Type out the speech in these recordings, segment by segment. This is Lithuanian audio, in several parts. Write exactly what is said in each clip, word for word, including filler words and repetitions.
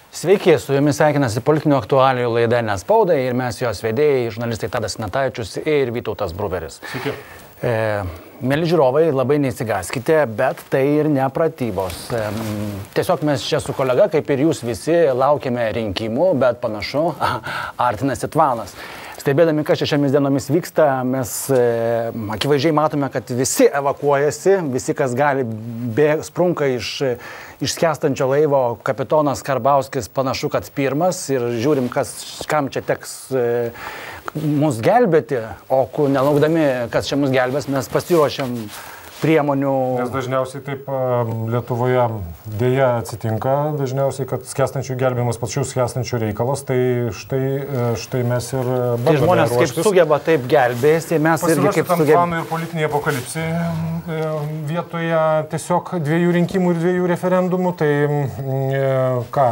Sveiki, su jumis sveikinasi politinių aktualijų laida Nespauda ir mes jos vedėjai, žurnalistai Tadas Nataičius ir Vytautas Bruveris. Sveiki. E, Mėly žiūrovai, labai neįsigaskite, bet tai ir ne pratybos. E, tiesiog mes čia su kolega, kaip ir jūs visi, laukiame rinkimų, bet panašu, artinasi tvanas. Stebėdami, kas šiomis dienomis vyksta, mes e, akivaizdžiai matome, kad visi evakuojasi, visi, kas gali, bė, sprunka iš, iš skęstančio laivo. Kapitonas Karbauskis panašu, kad pirmas ir žiūrim, kas, kam čia teks e, mus gelbėti, o nelaukdami, kas čia mus gelbės, mes pasiruošiam priemonių. Nes dažniausiai taip Lietuvoje dėja atsitinka, dažniausiai, kad skęstančių gelbėjimas pačių skęstančių reikalas, tai štai, štai mes ir bandome. Tai žmonės ruoštis. Kaip sugeba taip gelbėsi, mes irgi kaip sugebame. Planų ir politinė apokalipsė vietoje tiesiog dviejų rinkimų ir dviejų referendumų, tai ką,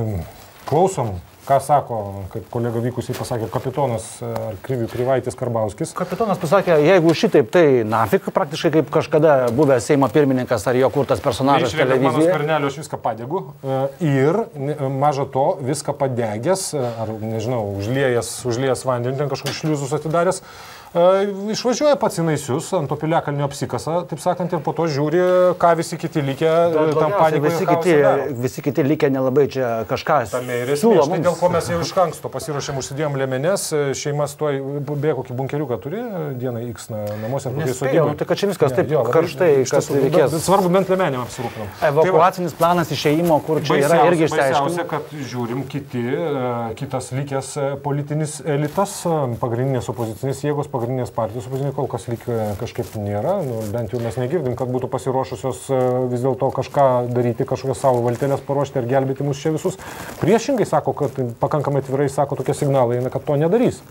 klausom. Ką sako, kaip kolega vykusiai pasakė, kapitonas ar Krivaitis Karbauskis? Kapitonas pasakė, jeigu šitaip, tai nafik, praktiškai kaip kažkada buvęs Seimo pirmininkas ar jo kurtas personažas televizijoje. Mano Skvernelio aš viską padegu ir maža to viską padegęs, ar nežinau, užliejęs, užliejęs vandenį, ten kažkokius šliuzus atidaręs, išvažiuoja pats į Naisius, ant to Piliakalnio apsikasa, taip sakant, ir po to žiūri, ką visi kiti likę tam padėgoje. Visi kiti, visi kiti likę nelabai čia kažką siūlo mums. Dėl ko mes jau iš anksto pasiruošėm, užsidėjom liemenes, šeimas tuoj, beje, kokį bunkeriuką turi dieną X namuose, kokiai sodybui. Tai kad čia viskas taip karštai, kad reikės. Svarbu, bent liemenėm apsirūpinam. Evakuacinis planas išėjimo, kur čia yra irgi išsiaiškinama. Baisiausia, kad žiūrim kiti, kitas likęs politinis elitas, pagrindinės opozicinės jėgos, pagrindinės partijos opozicinės kol kas lyg kažkaip nėra, nu, bent jau mes negirdim, kad būtų pasiruošusios vis dėlto kažką daryti, kažkokias savo valtelės paruošti ir gelbėti mus čia visus. Priešingai sako, kad pakankamai atvirai sako tokie signalai, kad to nedarys.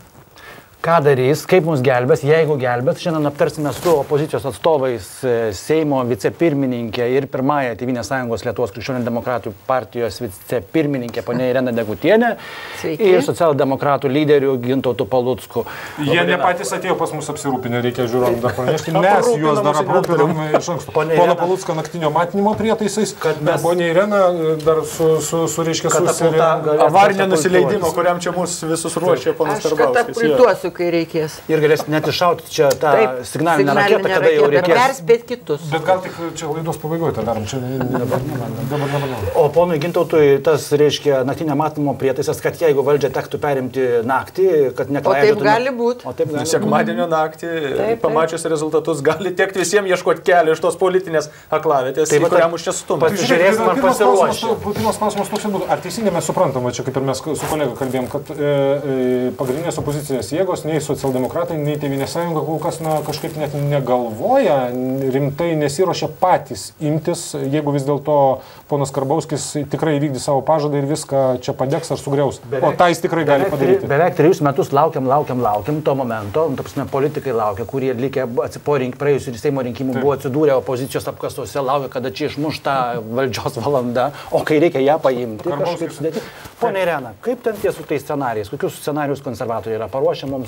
Ką darys, kaip mus gelbės, jeigu gelbės. Šiandien aptarsime su opozicijos atstovais Seimo vicepirmininkė ir pirmąją Tėvynės sąjungos Lietuvos krikščionių demokratų partijos vicepirmininkė ponia Irena Degutienė. Sveiki. Ir socialdemokratų lyderių Gintautu Palucku. Jie ne patys atėjo pas mus apsirūpinę, reikia žiūrom dar pranešti. Mes juos dar aprūpinam iš anksto. Pono Palucko naktinio matinimo prietaisais. Mes... Ponia Irena dar su, su, su reiškia su avarinio nusileidimo, kuriam čia mus visus ruošia ponas Karbauskis. Kai reikės. Ir galės net iššauti čia tą Taip, signalinę raketą, kada jau reikės. Perspėti kitus. Bet gal tik čia laidos pabaigoje tą darom. Čia dabar, dabar, dabar. O ponui Gintautui tas reiškia naktinio matymo prietaisas, kad jeigu valdžia tektų perimti naktį, kad neklaidžiotų. O taip gali būti. O taip gali būti. Sekmadienio naktį, taip, pamačius rezultatus, gali tekti visiems ieškoti kelio iš tos politinės aklavietės, į kurią mus čia stumia. Pasižiūrėsim, ar pasiruošę. Pirmas klausimas toks būtų. Ar teisingai mes suprantam, čia kaip ir mes su kolega kalbėjom, kad e, e, pagrindinės opozicinės jėgos, nei socialdemokratai, nei Tėvynės sąjunga kol kas na, kažkaip net negalvoja, rimtai nesiruošia patys imtis, jeigu vis dėlto ponas Karbauskis tikrai vykdys savo pažadą ir viską čia padegs ar sugriaus. Beveik, o tą jis tikrai gali beveik, padaryti. Beveik trejus metus laukiam, laukiam, laukiam to momento, tapsime, politikai laukia, kurie likę po rink, praėjusių Seimo rinkimų Taip. Buvo atsidūrę opozicijos apkasuose, laukia, kada čia išmuš tą valdžios valandą, o kai reikia ją paimti, kažkaip sudėti. Pone Irena, kaip ten tie su tais scenarijais, kokius scenarijus konservatoriai yra paruošę mums?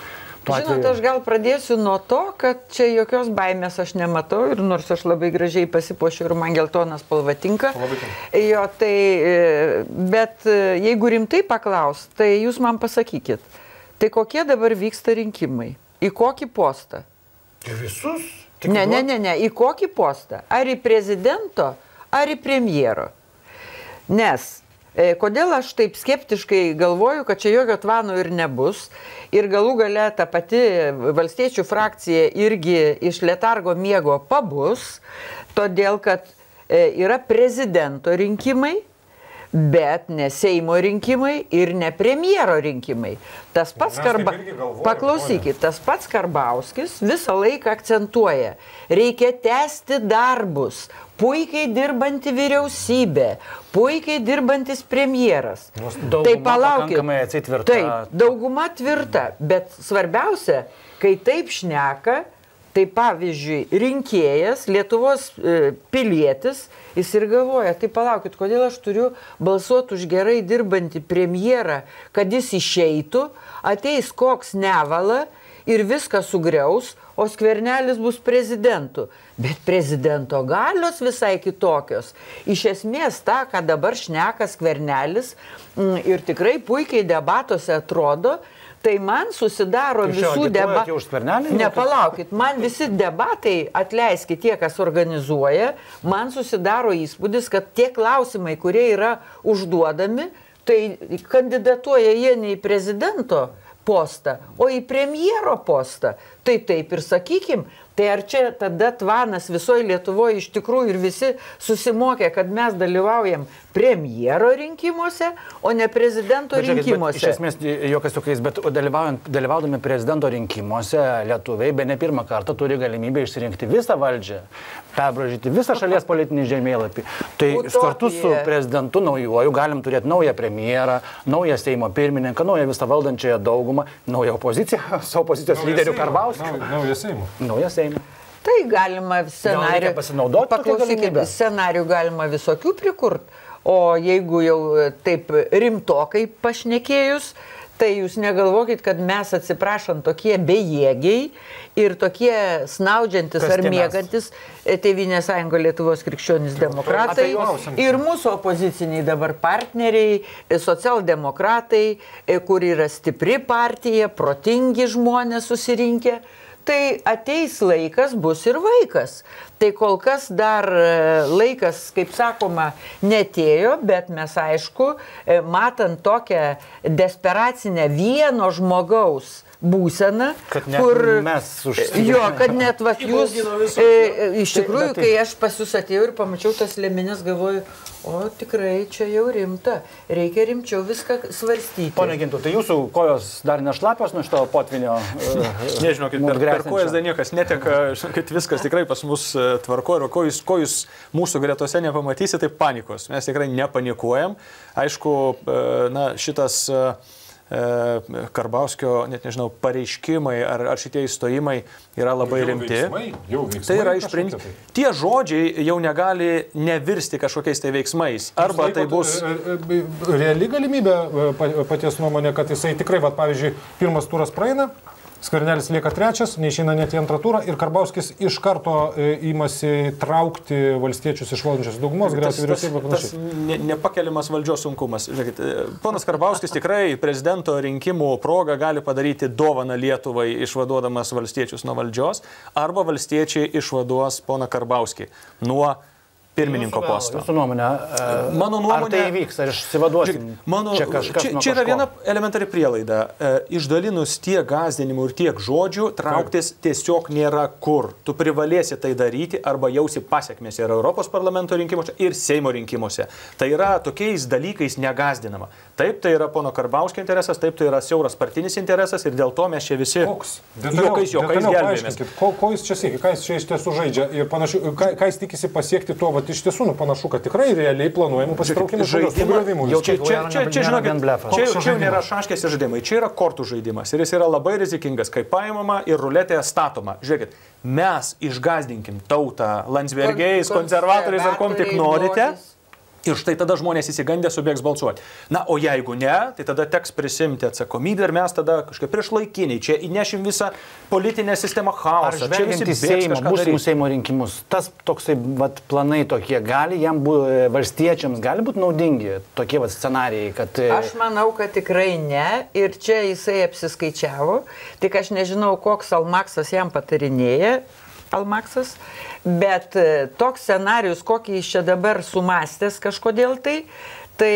Žinot, aš gal pradėsiu nuo to, kad čia jokios baimės aš nematau ir nors aš labai gražiai pasipuošiu ir man geltonas spalva tinka. Jo, tai, bet jeigu rimtai paklaus, tai jūs man pasakykit, tai kokie dabar vyksta rinkimai? Į kokį postą? Į visus? Ne, ne, ne, ne, į kokį postą? Ar į prezidento, ar į premjero? Nes kodėl aš taip skeptiškai galvoju, kad čia jokio tvano ir nebus ir galų gale ta pati valstiečių frakcija irgi iš letargo miego pabus, todėl kad yra prezidento rinkimai, bet ne Seimo rinkimai ir ne premjero rinkimai. Tas pats Karba... Paklausykit, tas pats Karbauskis visą laiką akcentuoja, reikia tęsti darbus, puikiai dirbanti vyriausybė, puikiai dirbantis premjeras. Dauguma tai palaukit. Taip, dauguma tvirta, bet svarbiausia, kai taip šneka, tai pavyzdžiui, rinkėjas, Lietuvos e, pilietis, jis ir galvoja, tai palaukit, kodėl aš turiu balsuoti už gerai dirbantį premjerą, kad jis išeitų, ateis koks nevala ir viską sugriaus, o Skvernelis bus prezidentu. Bet prezidento galios visai kitokios. Iš esmės tą, ką dabar šneka Skvernelis ir tikrai puikiai debatuose atrodo, tai man susidaro visų debatų. Nepalaukit, man visi debatai, atleiskit tie, kas organizuoja, man susidaro įspūdis, kad tie klausimai, kurie yra užduodami, tai kandidatuoja jie ne į prezidento postą, o į premjero postą. Tai taip ir sakykim, tai ar čia tada tvanas visoje Lietuvoje iš tikrųjų ir visi susimokė, kad mes dalyvaujam premjero rinkimuose, o ne prezidento bet, rinkimuose. Bet, iš esmės, jokiais tokiais, bet dalyvaudami prezidento rinkimuose, lietuviai be ne pirmą kartą turi galimybę išsirinkti visą valdžią, perbražyti visą šalies politinį žemėlapį. Tai Utopija. Kartu su prezidentu naujuoju galim turėti naują premjerą, naują Seimo pirmininką, naują visą valdančiąją daugumą, naują opoziciją, su opozicijos nauja lyderiu Karbauskiu. Naują Seimą. Naują Seimą. Tai galima scenarijų, paklausykit, scenarijų galima visokių prikurt, o jeigu jau taip rimtokai pašnekėjus, tai jūs negalvokit, kad mes atsiprašant tokie bejėgiai ir tokie snaudžiantis ar miegantis Tėvynės sąjunga Lietuvos krikščionys demokratai ir mūsų opoziciniai dabar partneriai, socialdemokratai, kur yra stipri partija, protingi žmonės susirinkę. Tai ateis laikas, bus ir vaikas. Tai kol kas dar laikas, kaip sakoma, netėjo, bet mes aišku, matant tokią desperacinę vieno žmogaus būseną, kur mes užsikrėtėme. Jo, kad net vat jūs, e, iš tikrųjų, kai aš pas jūs atėjau ir pamačiau tas lėmenes, galvoju, o tikrai čia jau rimta, reikia rimčiau viską svarstyti. Pone Gintu, tai jūsų kojos dar nešlapios nuo šito potvinio? Nežinokit, per, per kojas dar niekas neteka, kad viskas tikrai pas mus tvarko ir ko jūs, ko jūs mūsų gretose nepamatysite, tai panikos. Mes tikrai nepanikuojam. Aišku, na, šitas Karbauskio, net nežinau, pareiškimai ar, ar šitie įstojimai yra labai jau rimti. Veiksmai, jau veiksmai tai yra iš principo. Tai. Tie žodžiai jau negali nevirsti kažkokiais tai veiksmais. Arba tai bus... Reali galimybė paties nuomonė, kad jisai tikrai, va, pavyzdžiui, pirmas turas praeina, Skvernelis lieka trečias, neišeina net į antrą turą ir Karbauskis iš karto įmasi traukti valstiečius iš valdančios daugumos, geriausiai vyriausybė panašiai. Tas ne, nepakeliamas valdžios sunkumas. Žiūrėkit, ponas Karbauskis tikrai prezidento rinkimų progą gali padaryti dovaną Lietuvai išvaduodamas valstiečius nuo valdžios, arba valstiečiai išvaduos poną Karbauskį nuo pirmininko posto. Jūsų nuomonė, mano nuomonė, ar tai įvyks, ar išsivaduosim? Mano, čia, čia, čia yra viena elementari prielaida. Išdalinus tiek gąsdinimų ir tiek žodžių, trauktis tiesiog nėra kur. Tu privalėsi tai daryti arba jausi pasiekmes ir Europos parlamento rinkimuose, ir Seimo rinkimuose. Tai yra tokiais dalykais negąsdinama. Taip, tai yra pono Karbauskio interesas, taip, tai yra siauras partinis interesas ir dėl to mes čia visi juokais, juokais gelbėjomės. Ko, ko jis čia siekia, ką jis čia iš tiesų žaidžia ir panašiai, ką, ką jis tikisi pasiekti tuo, vat, iš tiesų, nu, panašu, kad tikrai realiai planuojamų pasitraukimų žaidimų. Čia, čia, čia, čia, žinokit, čia, čia nėra šaškės žaidimai, čia yra kortų žaidimas ir jis yra labai rizikingas, kai paimama ir ruletėje statoma. Žiūrėkit, mes išgazdinkim tautą Landsbergiais, konservatoriais ar kom tik norite. Ir štai tada žmonės įsigandę subėgs balsuoti. Na, o jeigu ne, tai tada teks prisimti atsakomybę ir mes tada kažkaip priešlaikiniai. Čia įnešim visą politinę sistemą chaosą. Ar žvelgiant į Seimo, būsimų Seimo rinkimus, tas toksai vat, planai tokie gali, jam bu, valstiečiams gali būti naudingi tokie vat, scenarijai, kad... Aš manau, kad tikrai ne. Ir čia jisai apsiskaičiavo. Tik aš nežinau, koks Almaksas jam patarinėja. Almaksas, bet toks scenarius, kokį jis čia dabar sumastęs kažkodėl tai, tai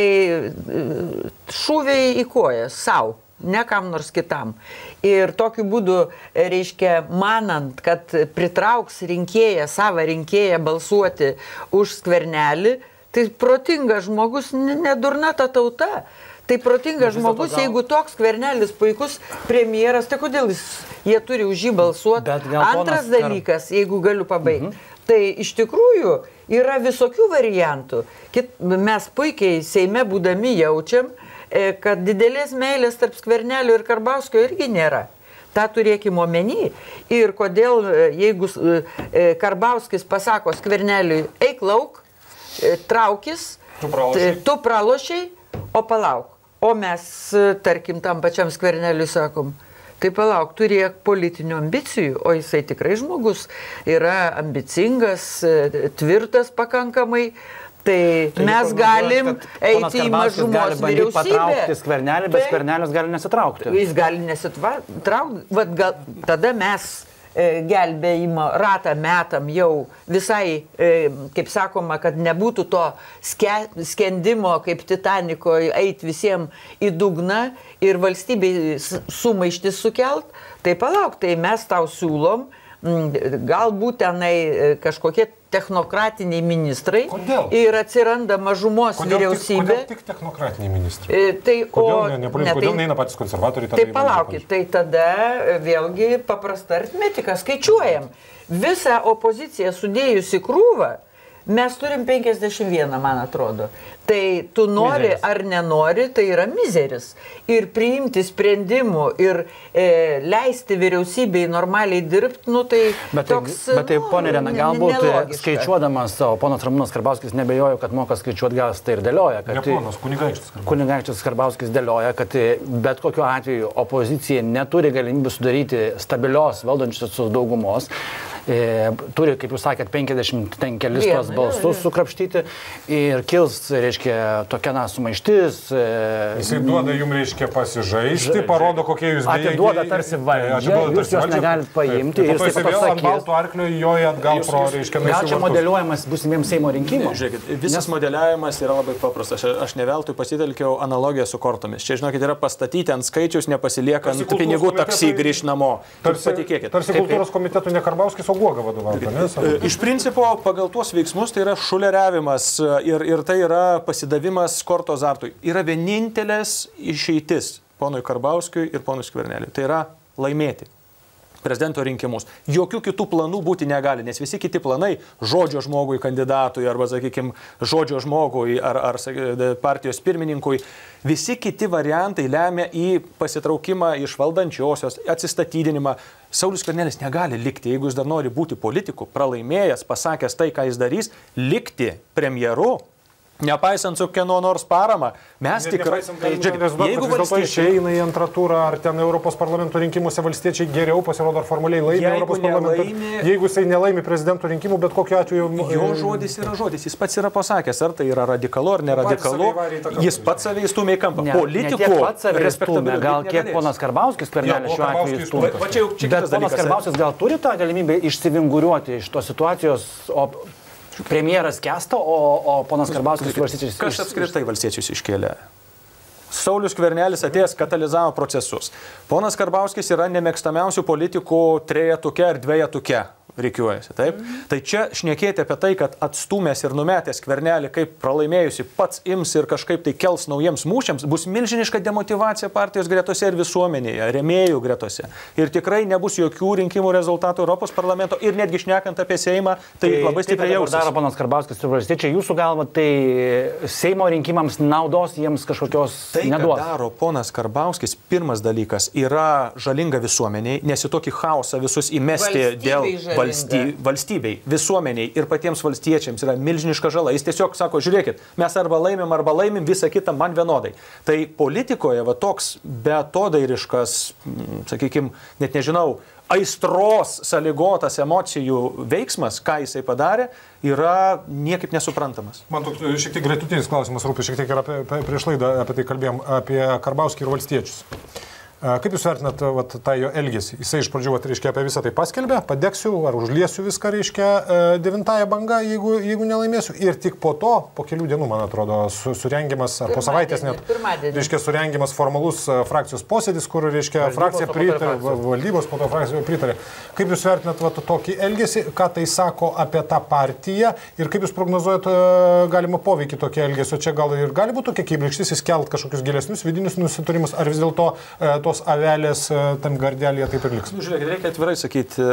šūviai į kojas savo, ne kam nors kitam. Ir tokiu būdu, reiškia, manant, kad pritrauks rinkėją, savo rinkėją balsuoti už Skvernelį, tai protingas žmogus, nedurna ta tauta. Tai protingas žmogus, jeigu toks Skvernelis puikus premjeras, tai kodėl jis, jie turi už jį balsuoti? Antras dalykas, jeigu galiu pabaigti, mhm. tai iš tikrųjų yra visokių variantų. Kit, mes puikiai Seime būdami jaučiam, kad didelės meilės tarp Skvernelio ir Karbauskio irgi nėra. Ta turėkime omeny. Ir kodėl, jeigu Karbauskis pasako Skverneliui, eik lauk, traukis, tu pralošiai, tu pralošiai, o palauk. O mes, tarkim, tam pačiam Skverneliui sakom, Tai palauk, turėk politinių ambicijų, o jisai tikrai žmogus yra ambicingas, tvirtas pakankamai. Tai, tai mes galim eiti į mažumos vyriausybę. Patraukti Skvernelį, bet Skvernelis gali nesitraukti. Jis gali nesitraukti. Vat gal, tada mes e, gelbėjimo ratą metam jau visai, e, kaip sakoma, kad nebūtų to ske, skendimo kaip Titanikoje eiti visiems į dugną ir valstybei sumaištis sukelt. Tai palauk, tai mes tau siūlom, galbūt tenai kažkokie technokratiniai ministrai. Kodėl? Ir atsiranda mažumos kodėl vyriausybė. Tik, kodėl tik technokratiniai ministrai? E, tai, kodėl o, ne, ne, ne, kodėl tai, neina patys konservatoriai? Tai palaukit, tai tada vėlgi paprasta aritmetika, skaičiuojam. Visą opoziciją sudėjus į krūvą, mes turim penkiasdešimt vieną, man atrodo. Tai tu nori mizeris. Ar nenori, tai yra mizeris. Ir priimti sprendimų ir e, leisti vyriausybei normaliai dirbti, nu tai bet toks... Tai, bet tai, nu, ponė Irena, galbūt nelogiška. Skaičiuodamas, o ponas Ramūnas Karbauskis nebejojo, kad moka skaičiuoti gas, tai ir dėlioja. Kad ne ponas, Kunigaikštis Karbauskis. Kunigaikštis Karbauskis dėlioja, kad bet kokiu atveju opozicija neturi galimybę sudaryti stabilios valdančios daugumos. E, turi, kaip jūs sakėt, penkiasdešimt kelis tuos balsus sukrapštyti ir kils, reiškia, tokia na sumaištis. E, Jisai duoda jums, reiškia, pasižaisti, parodo, kokie jūs bėgiai. Atiduoda tarsi valdžią, jūs jos negalit paimti. Ir jis vėl ant balto arklio joja atgal pro, reiškia, gal čia modeliuojamas būsimiems Seimo rinkimams? Žiūrėkit, visas Nes... modeliavimas yra labai paprastas. Aš, aš ne veltui pasitelkiau analogiją su kortomis. Čia, žinokit, yra pastatyti ant skaičius, nepasiliekant pinigų taksi grįžti namo. Tarsi, patikėkit. Tarsi kultūros komitetų ne Karbauskis, Guoga vadovauja, ne? Iš principo, pagal tuos veiksmus tai yra šuleriavimas ir, ir tai yra pasidavimas korto azartui. Yra vienintelės išeitis ponui Karbauskiui ir ponui Skverneliui. Tai yra laimėti prezidento rinkimus. Jokių kitų planų būti negali, nes visi kiti planai žodžio žmogui kandidatui arba, sakykime, žodžio žmogui ar, ar partijos pirmininkui, visi kiti variantai lemia į pasitraukimą iš valdančiosios, atsistatydinimą. Saulius Skvernelis negali likti, jeigu jis dar nori būti politiku, pralaimėjęs, pasakęs tai, ką jis darys, likti premjeru. Nepaisant su kieno nors parama, mes tikrai... Jeigu valstiečiai išeina į antrą turą, ar ten Europos parlamento rinkimuose valstiečiai geriau pasirodo, ar formaliai laimi Europos parlamentą. Jeigu jisai nelaimi prezidento rinkimų, bet kokiu atveju... Jo žodis yra žodis, jis pats yra pasakęs, ar tai yra radikalu, ar neradikalu, jis pats save įstumė į kampą. Politikų respektabilių. Gal kiek ponas Karbauskis Skvernelis šiuo atveju įstumė. Bet ponas Karbauskis gal turi tą galimybę išsivinguriuoti iš tos situacijos, o... Premjeras kesta, o, o ponas Karbauskis valstiečiais... Kas apskritai valstiečius iškėlė? Saulius Skvernelis atėjęs katalizavo procesus. Ponas Karbauskis yra nemėgstamiausių politikų trejetuke ar dvejetuke. Reikiuojasi, taip? Mm. Tai čia šnekėti apie tai, kad atstumęs ir numetęs Skvernelį kaip pralaimėjusi pats ims ir kažkaip tai kels naujiems mūšiams, bus milžiniška demotyvacija partijos gretose ir visuomenėje, rėmėjų gretose. Ir tikrai nebus jokių rinkimų rezultatų Europos parlamento ir netgi šnekant apie Seimą, tai, tai labai stipriai jausis. Daro ponas Karbauskis ir valstiečiai, jūsų galva, tai Seimo rinkimams naudos jiems kažkokios tai, neduos? Tai, ką daro ponas Karbauskis, pirmas dalykas yra žalinga visuomeniai, nes į tokį chaosą visus įmesti dėl Valsty, valstybei, visuomeniai ir patiems valstiečiams yra milžiniška žala. Jis tiesiog sako, žiūrėkit, mes arba laimim, arba laimim, visą kitą man vienodai. Tai politikoje va toks betodairiškas, sakykime, net nežinau, aistros sąlygotas emocijų veiksmas, ką jisai padarė, yra niekaip nesuprantamas. Man toks šiek tiek gretutinis klausimas rūpi, šiek tiek ir apie, prieš laidą apie tai kalbėjom, apie Karbauskį ir valstiečius. Kaip jūs vertinat vat, tą jo elgesį? Jisai iš pradžių, vat, reiškia, apie visą tai paskelbė, padegsiu ar užliesiu viską, reiškia, devintąją bangą, jeigu, jeigu nelaimėsiu. Ir tik po to, po kelių dienų, man atrodo, su, surengiamas, ar po savaitės net, reiškia, surengiamas formalus frakcijos posėdis, kur, reiškia, valdybos, frakcija pritarė, valdybos, po to frakcija pritarė. Kaip jūs vertinat vat, tokį elgesį, ką tai sako apie tą partiją ir kaip jūs prognozuojat galimą poveikį tokį elgesio? Čia gal ir gali būti tokia kibirkštis, įskelt kažkokius gilesnius vidinius nusitarimus, ar vis dėlto to avelės tam gardelėje taip ir liks? Nu, žiūrėkit, reikia atvirai sakyti,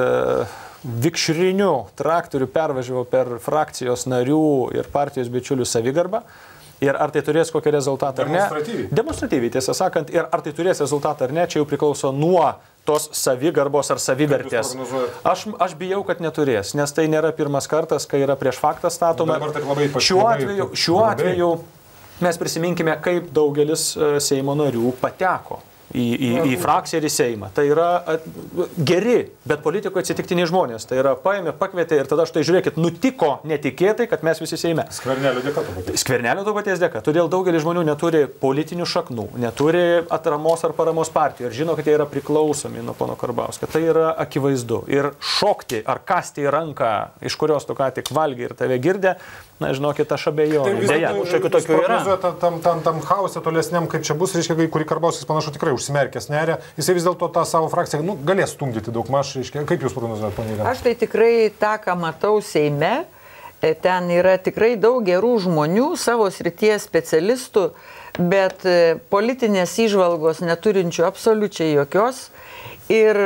vikšrinių traktorių pervažiavo per frakcijos narių ir partijos bičiulių savigarbą. Ir ar tai turės kokį rezultatą ar ne? Demonstratyviai. Demonstratyviai, tiesą sakant. Ir ar tai turės rezultatą ar ne, čia jau priklauso nuo tos savigarbos ar savivertės. Aš, aš bijau, kad neturės, nes tai nėra pirmas kartas, kai yra prieš faktą statoma. Labai, šiuo atveju, šiuo atveju mes prisiminkime, kaip daugelis Seimo narių pateko į, į, į frakciją ir į Seimą. Tai yra geri, bet politikoje atsitiktiniai žmonės. Tai yra paėmė, pakvietė ir tada štai žiūrėkit, nutiko netikėtai, kad mes visi Seime. Skvernelio dėka to paties. Skvernelio to paties dėka. Todėl daugelis žmonių neturi politinių šaknų, neturi atramos ar paramos partijų ir žino, kad jie yra priklausomi nuo pono Karbauskio. Tai yra akivaizdu. Ir šokti ar kasti į ranką, iš kurios tu ką tik valgy ir tave girdė, na, žinokit, aš abejoju. Deja, šiokių tokių yra. Tam, tam, tam chaose tolesniam, kaip čia bus, reiškia, kurį Karbauskis panašu tikrai užsimerkęs neria, jisai vis dėlto tą savo frakciją nu, galės stumdyti daug maž, reiškia, kaip jūs prognozuojate, ponė Irena? Aš tai tikrai tą, ką matau Seime, ten yra tikrai daug gerų žmonių, savo srities specialistų, bet politinės įžvalgos neturinčių absoliučiai jokios. Ir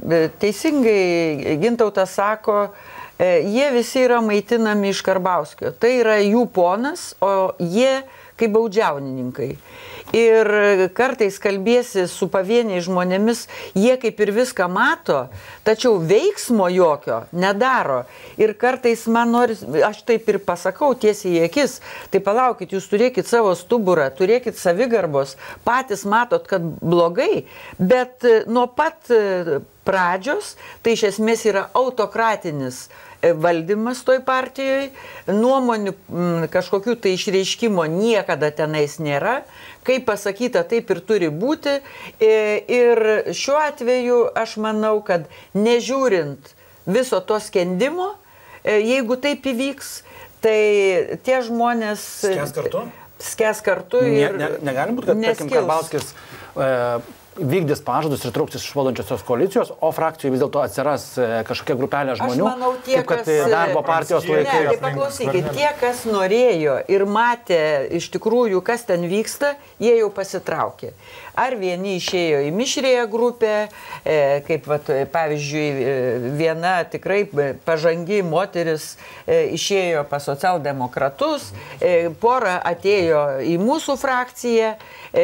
teisingai Gintautas sako, jie visi yra maitinami iš Karbauskio. Tai yra jų ponas, o jie kaip baudžiaunininkai. Ir kartais kalbėsi su pavieniais žmonėmis, jie kaip ir viską mato, tačiau veiksmo jokio nedaro. Ir kartais man nori, aš taip ir pasakau tiesiai į akis, tai palaukit, jūs turėkit savo stuburą, turėkit savigarbos, patys matot, kad blogai, bet nuo pat pradžios tai iš esmės yra autokratinis valdymas toj partijoje, nuomonių kažkokių tai išreiškimo niekada tenais nėra, kaip pasakyta, taip ir turi būti. Ir šiuo atveju aš manau, kad nežiūrint viso to skendimo, jeigu taip įvyks, tai tie žmonės skęs kartu, skęs kartu ir ne, ne, negali būti, kad tarkim, Karbauskis e, vykdys pažadus ir trauktis iš valdančiosios koalicijos, o frakcijoje vis dėlto atsiras kažkokia grupelė žmonių, aš manau, tie, kaip kad kas, darbo partijos laikais. Ne, tai paklausykit, tie, kas norėjo ir matė iš tikrųjų, kas ten vyksta, jie jau pasitraukė. Ar vieni išėjo į mišrėją grupę, kaip vat, pavyzdžiui, viena tikrai pažangi moteris išėjo pas socialdemokratus, pora atėjo į mūsų frakciją,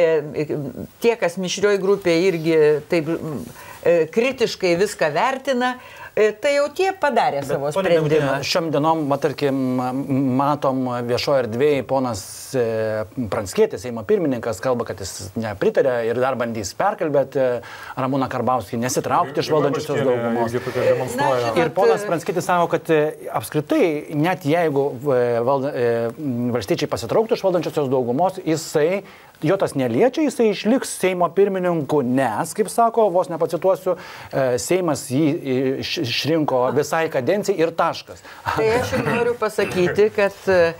tie, kas mišrioji grupė irgi taip kritiškai viską vertina, tai jau tie padarė Bet, savo sprendimą. Šiom dienom, tarkim, matom viešoje erdvėje, ponas Pranckietis, Seimo pirmininkas, kalba, kad jis nepritarė ir dar bandys perkalbėti Ramūną Karbauskį, nesitraukti iš valdančiosios daugumos. Na, ir ponas Pranckietis sako, kad apskritai, net jeigu valda, valstiečiai pasitrauktų iš valdančiosios daugumos, jisai jo tas neliečia, jisai išliks Seimo pirmininku, nes, kaip sako, vos nepacituosiu, Seimas jį išrinko visai kadencijai ir taškas. Tai aš ir noriu pasakyti, kad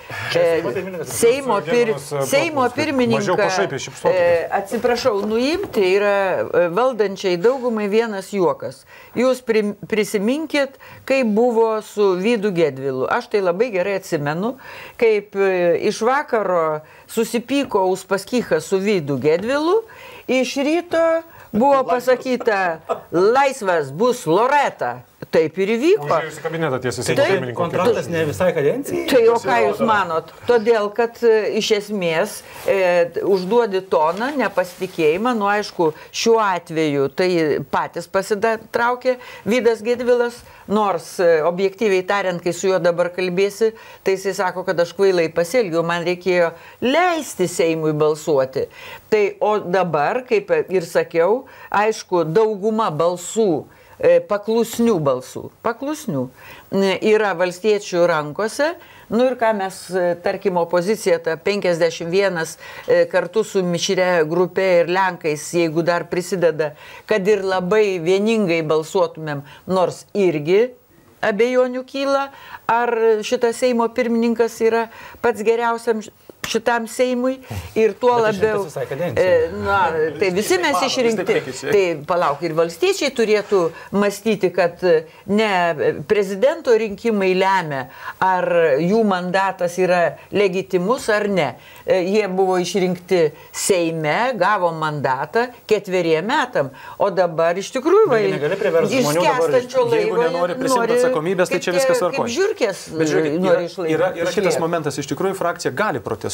Seimo, pir, Seimo pirmininką, atsiprašau, nuimti yra valdančiai daugumai vienas juokas. Jūs prisiminkit, kaip buvo su Vydu Gedvilu. Aš tai labai gerai atsimenu, kaip iš vakaro susipyko Uspaskichas su Vydu Gedvilu, iš ryto buvo pasakyta, laisvas bus Loreta. Taip ir įvyko. Užėjus į kabinetą tiesiai Seimo pirmininko. Kontraktas ne visai kadencijai. Tai o ką jūs manot? Todėl, kad iš esmės e, užduodi toną, nepasitikėjimą, nu aišku, šiuo atveju tai patys pasitraukė Vydas Gedvilas, nors e, objektyviai tariant, kai su juo dabar kalbėsi, tai jisai sako, kad aš kvailai pasielgiau, man reikėjo leisti Seimui balsuoti. Tai o dabar, kaip ir sakiau, aišku, dauguma balsų, paklusnių balsų, paklusnių, yra valstiečių rankose. Nu ir ką mes, tarkim, opozicija, ta penkiasdešimt vienas kartu su mišria grupė ir Lenkais, jeigu dar prisideda, kad ir labai vieningai balsuotumėm, nors irgi abejonių kyla, ar šitas Seimo pirmininkas yra pats geriausiam šitam Seimui ir tuo Bet labiau. E, na, tai visi mes išrinkti. Tai palauk, ir valstiečiai turėtų mąstyti, kad ne prezidento rinkimai lemia, ar jų mandatas yra legitimus ar ne. Jie buvo išrinkti Seime, gavo mandatą ketveriem metam, o dabar iš tikrųjų va, iš skęstančio laivo jeigu nenori prisimti atsakomybės, tai čia viskas tvarkoja. Kaip žiurkės Bet žiūrėk, nori išlaikyti. Yra, yra kitas momentas, iš tikrųjų frakcija gali protestuoti.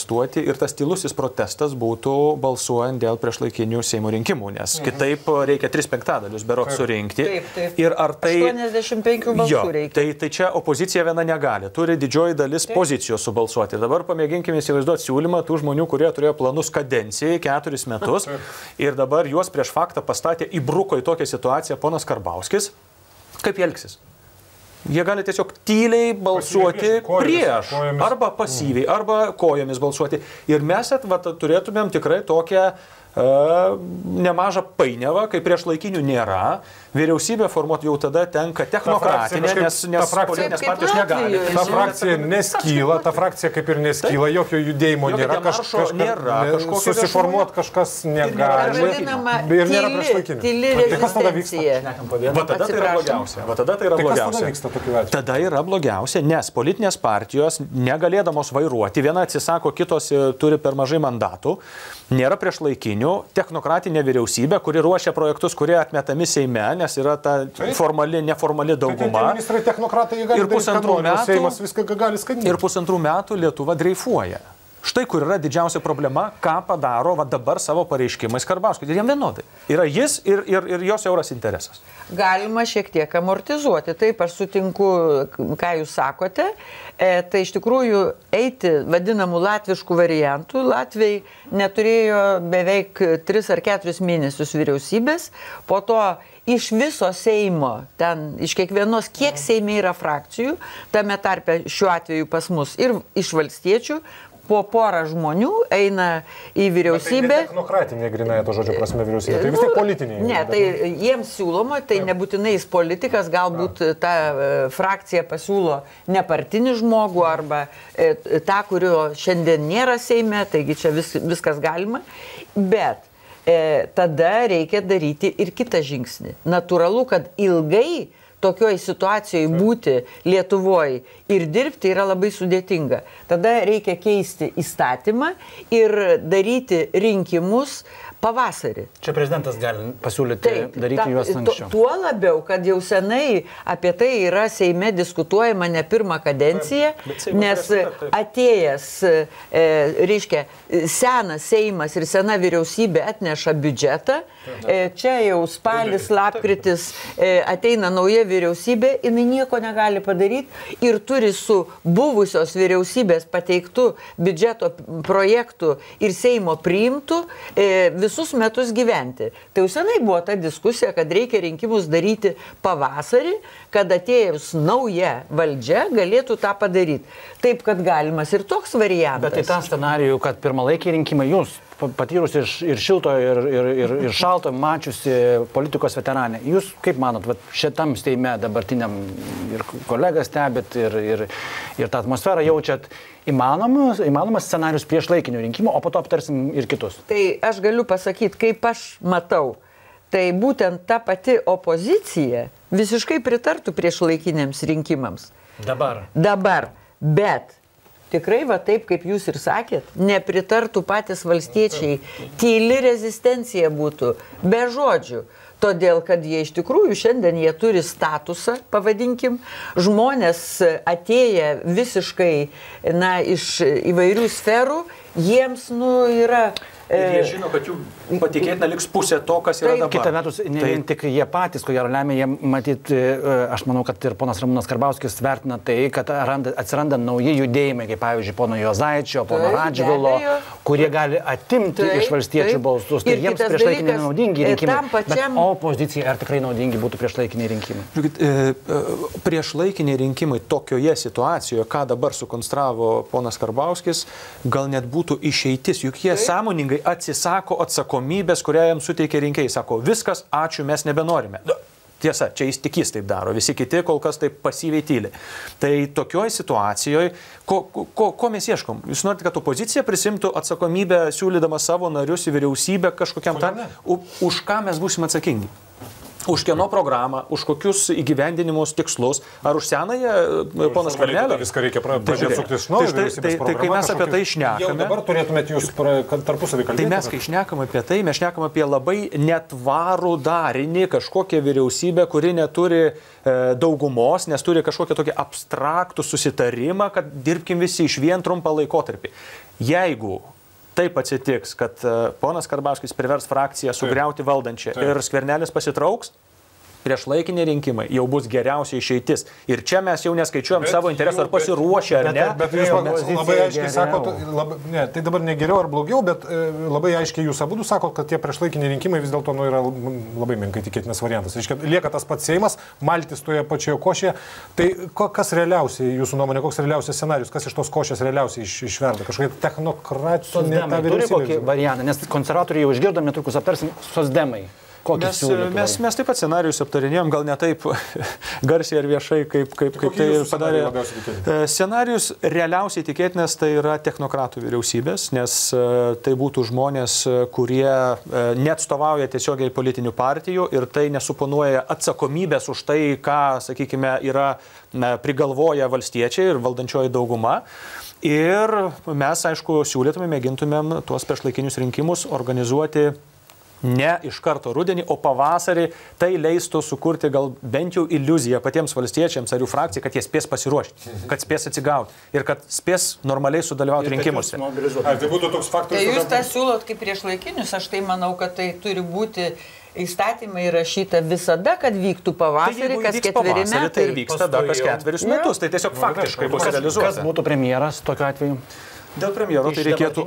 protestuoti ir tas tylusis protestas būtų balsuojant dėl priešlaikinių Seimo rinkimų, nes mhm. kitaip reikia tris penktadalius berods surinkti. Taip, taip. Ir ar tai... aštuoniasdešimt penkių balsų jo, reikia. Tai, tai čia opozicija viena negali, turi didžioji dalis taip. Pozicijos subalsuoti. Dabar pamėginkime įsivaizduoti siūlymą tų žmonių, kurie turėjo planus kadencijai keturis metus ir dabar juos prieš faktą pastatė, įbruko į tokią situaciją ponas Karbauskis. Kaip jie elgsis? Jie gali tiesiog tyliai balsuoti kojomis, prieš, kojomis. Arba pasyviai, arba kojomis balsuoti. Ir mes atvat, turėtumėm tikrai tokią uh, nemažą painiavą, kai prieš laikinių nėra. Vyriausybė formuoti jau tada tenka technokratinė, nes, nes politinės partijos negali. Ta frakcija neskyla, ta frakcija kaip ir neskyla, jokio judėjimo jokio nėra, kaž, kažka, nėra susiformuoti kažkas negali. Ir nėra priešlaikinių. Tyli rezistencija. Va tada tai yra blogiausia. Va tada tai yra blogiausia. Tada yra blogiausia, nes politinės partijos negalėdamos vairuoti, viena atsisako, kitos turi per mažai mandatų, nėra priešlaikinių, technokratinė vyriausybė, kuri ruošia projektus, kurie atmetami Seime, nes yra ta formali, neformali dauguma. Tai ministrai technokratai gali ir pusantrų metų, Seimas viską gali skandinti. Ir pusantrų metų Lietuva dreifuoja. Štai kur yra didžiausia problema, ką padaro va, dabar savo pareiškimais Karbauskis. Ir jam vienodai. Yra jis ir, ir, ir jos euras interesas. Galima šiek tiek amortizuoti. Taip, aš sutinku, ką jūs sakote. E, tai iš tikrųjų eiti vadinamų latviškų variantų. Latviai neturėjo beveik tris ar keturis mėnesius vyriausybės. Po to iš viso Seimo, ten iš kiekvienos, kiek Seime yra frakcijų, tame tarpe šiuo atveju pas mus ir iš valstiečių, po porą žmonių eina į vyriausybę. Tai ne technokratinė grinai to žodžio prasme vyriausybė, tai vis tiek politiniai. Ne, tai jiems siūloma, tai nebūtinai jis politikas, galbūt ta frakcija pasiūlo nepartinį žmogų arba tą, kurio šiandien nėra Seime, taigi čia vis, viskas galima, bet e, tada reikia daryti ir kitą žingsnį. Natūralu, kad ilgai tokioj situacijoje būti Lietuvoje ir dirbti yra labai sudėtinga. Tada reikia keisti įstatymą ir daryti rinkimus pavasarį. Čia prezidentas gali pasiūlyti Taip, daryti ta, juos anksčiau. Tuo labiau, kad jau senai apie tai yra Seime diskutuojama ne pirmą kadenciją, nes atėjęs, e, reiškia, senas Seimas ir sena vyriausybė atneša biudžetą, e, čia jau spalis, lapkritis, e, ateina nauja vyriausybė, jinai nieko negali padaryti ir turi su buvusios vyriausybės pateiktų biudžeto projektų ir Seimo priimtų e, visus metus gyventi. Tai jau senai buvo ta diskusija, kad reikia rinkimus daryti pavasarį, kad atėjus nauja valdžia galėtų tą padaryti. Taip, kad galimas ir toks variantas. Bet tai tą scenarijų, kad pirmalaikiai rinkimai jūs, patyrus ir, ir šilto, ir, ir, ir, ir šalto, mačiusi politikos veteranė, jūs kaip manot, vat, šitam Seime dabartiniam ir kolegas stebit, ir, ir, ir tą atmosferą jaučiat, įmanomas, įmanomas scenarius prieš laikinių rinkimų, o po to aptarsim ir kitus. Tai aš galiu pasakyti, kaip aš matau, tai būtent ta pati opozicija visiškai pritartų prieš laikiniams rinkimams. Dabar. Dabar. Bet tikrai va taip, kaip jūs ir sakėt, nepritartų patys valstiečiai. Tyli rezistencija būtų, be žodžių. Todėl, kad jie iš tikrųjų šiandien jie turi statusą, pavadinkim, žmonės atėję visiškai, na, iš įvairių sferų, jiems, nu, yra... Ir jie žino, kad jų patikėtina liks pusė to, kas yra dabar. Kita vertus, ne vien tik jie patys, ko gero lemia, jie matyt, aš manau, kad ir ponas Ramūnas Karbauskis vertina tai, kad atsiranda nauji judėjimai, kaip pavyzdžiui, pono Juozaičio, pono Radžvilo, kurie gali atimti taip, iš valstiečių balsus. Tai jiems priešlaikiniai naudingi rinkimai. Pačiam... Bet opozicija ar tikrai naudingi būtų priešlaikiniai rinkimai? Žiūrėkit, e, priešlaikiniai rinkimai tokioje situacijoje, ką dabar sukonstravo ponas Karbauskis, gal net būtų išeitis, juk jie taip. Sąmoningai atsisako atsakomybės, kurią jam suteikia rinkėjai. Sako, viskas, ačiū, mes nebenorime. Tiesa, čia jis tik jis taip daro, visi kiti kol kas taip pasyviai tyli. Tai tokioj situacijoje, ko, ko, ko mes ieškom? Jūs norite, kad opozicija prisimtų atsakomybę, siūlydama savo narius į vyriausybę kažkokiam tam, už ką mes būsim atsakingi? Už kieno programą, už kokius įgyvendinimus tikslus, ar už senąją ponas Skvernelio? Viską reikia pradėti suktis iš naujo. Tai, tai, tai kai mes apie tai šnekame... Jau dabar turėtumėt jūs tarpusavį kalbėti. Tai mes, kai šnekam apie tai, mes šnekam apie labai netvarų darinį, kažkokią vyriausybę, kuri neturi e, daugumos, nes turi kažkokią tokį abstraktų susitarimą, kad dirbkim visi iš vien trumpą laikotarpį. Jeigu taip atsitiks, kad ponas Karbauskis privers frakciją sugriauti valdančią ir Skvernelis pasitrauks, prieš laikiniai rinkimai jau bus geriausia išeitis. Ir čia mes jau neskaičiuojam bet savo interesų, ar pasiruošę, ar ne. Bet, bet jūs labai aiškiai sakot, labai, ne, tai dabar ne geriau ar blogiau, bet e, labai aiškiai jūs abudu sakot, kad tie prieš laikiniai rinkimai vis dėlto nu, yra labai menkai tikėtinas variantas. Reiškia, lieka tas pats Seimas, maltis toje pačioje košėje. Tai ko, kas realiausiai, jūsų nuomonė, koks realiausias scenarius, kas iš tos košės realiausiai iš, išverda? Kažkokia technokratinė ta vyriausybė? Turi kokį variantą, nes konservatoriai jau išgirdom, netrukus aptarsim socdemai. Mes, mes, mes taip pat scenarijus aptarinėjom, gal ne taip garsiai ar viešai, kaip, kaip, kaip tai padarė. Scenarijus realiausiai tikėtinas tai yra technokratų vyriausybės, nes tai būtų žmonės, kurie neatstovauja tiesiogiai politinių partijų ir tai nesuponuoja atsakomybės už tai, ką, sakykime, yra prigalvoja valstiečiai ir valdančioji dauguma. Ir mes, aišku, siūlytume, mėgintumėm tuos priešlaikinius rinkimus organizuoti ne iš karto rudenį, o pavasarį. Tai leistų sukurti gal bent jau iliuziją patiems valstiečiams ar jų frakcijai, kad jie spės pasiruošti, kad spės atsigauti ir kad spės normaliai sudalyvauti rinkimuose. Ar tai būtų toks faktas? Tai jūs tą siūlot kaip priešlaikinius, aš tai manau, kad tai turi būti įstatymai įrašyta visada, kad vyktų pavasarį, tai kas ketveri metai. Tai ir vyks tada kas ketverius metus, tai tiesiog faktiškai bus realizuota. Kas būtų premjeras tokiu atveju? Dėl premjero tai reikėtų,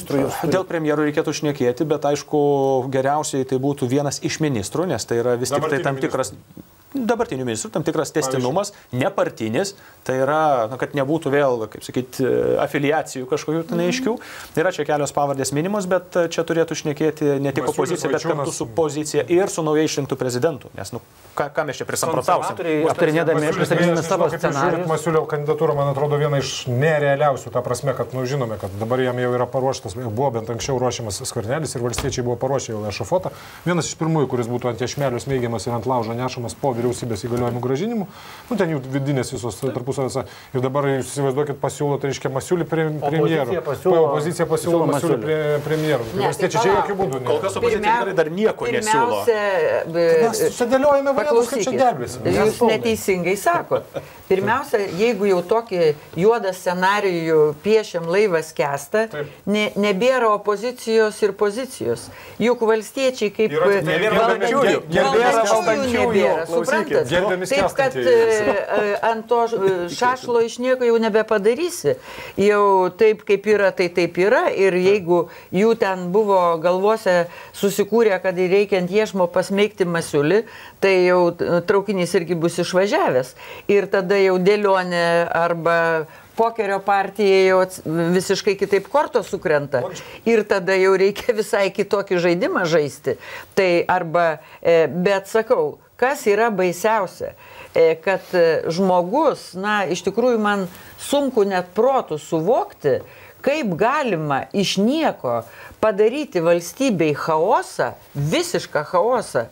dėl premjero reikėtų šnekėti, bet aišku, geriausiai tai būtų vienas iš ministrų, nes tai yra vis tik tai tam tikras dabartinių ministrų, tam tikras tęstinumas, nepartinis, tai yra, na, kad nebūtų vėl, kaip sakyti, afiliacijų kažkokių neaiškių. Yra čia kelios pavardės minimos, bet čia turėtų šnekėti ne tik opozicija, bet kartu su pozicija ir su naujai išrinktų prezidentu, nes, nu, ką, ką mes čia prisamprotausim. Aptarinėdami, pristatydami savo scenarijus. Masiulio kandidatūra, man atrodo, viena iš nerealiausių, ta prasme, kad, nu, žinome, kad dabar jam jau yra paruoštas, buvo bent anksčiau ruošiamas Skvernelis ir valstiečiai buvo paruošę jau ešafotą. Vienas iš pirmųjų, kuris būtų ant iešmelių smeigiamas ir ant laužo nešamas po vyriausybės įgaliojimų grąžinimų, nu ten jų vidinės visos tarpusavės. Ir dabar jūs įsivaizduokit, pasiūlo, tai reiškia Masiulį premjeru. Opozicija pasiūlo Masiulį prie, premjeru. Valstiečiai čia jokių būdų. Kol kas opozicija tikrai dar nieko nesiūlo. Mes sudėliojame variantus, kaip čia gelbėsim. Jūs neteisingai sakot. Pirmiausia, jeigu jau tokį juodą scenarijų piešiam laivas skęsta, ne, nebėra opozicijos ir pozicijos. Juk valstiečiai kaip valdančiųjų nebėra, suprantat? Taip, kad ant to šašlo iš nieko jau nebepadarysi. Jau taip kaip yra, tai taip yra. Ir jeigu jų ten buvo galvose susikūrė, kad reikia ant iešmo pasmeigti Masiulį, tai jau traukinys irgi bus išvažiavęs. Ir tada jau dėlionė arba pokerio partija jau visiškai kitaip kortos sukrenta. Ir tada jau reikia visai kitokį žaidimą žaisti. Tai arba, bet sakau, kas yra baisiausia, kad žmogus, na, iš tikrųjų man sunku net protų suvokti, kaip galima iš nieko padaryti valstybei chaosą, visišką chaosą.